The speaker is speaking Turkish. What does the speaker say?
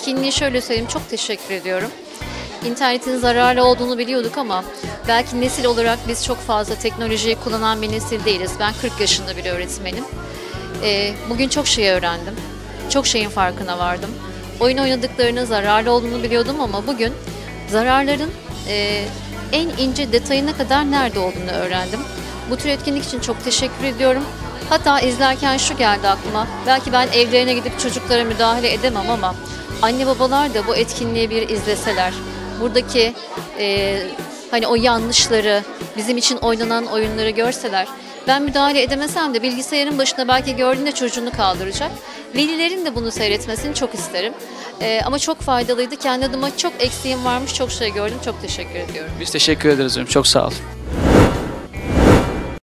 etkinliği şöyle söyleyeyim, çok teşekkür ediyorum. İnternetin zararlı olduğunu biliyorduk ama belki nesil olarak biz çok fazla teknolojiyi kullanan bir nesil değiliz. Ben 40 yaşında bir öğretmenim. Bugün çok şey öğrendim. Çok şeyin farkına vardım. Oyun oynadıklarının zararlı olduğunu biliyordum ama bugün zararların en ince detayına kadar nerede olduğunu öğrendim. Bu tür etkinlik için çok teşekkür ediyorum. Hatta izlerken şu geldi aklıma. Belki ben evlerine gidip çocuklara müdahale edemem ama anne babalar da bu etkinliği bir izleseler. Buradaki hani o yanlışları, bizim için oynanan oyunları görseler. Ben müdahale edemesem de bilgisayarın başında belki gördüğünde çocuğunu kaldıracak. Velilerin de bunu seyretmesini çok isterim. Ama çok faydalıydı. Kendi adıma çok eksiğim varmış, çok şey gördüm. Çok teşekkür ediyorum. Biz teşekkür ederiz hocam. Çok sağ olun.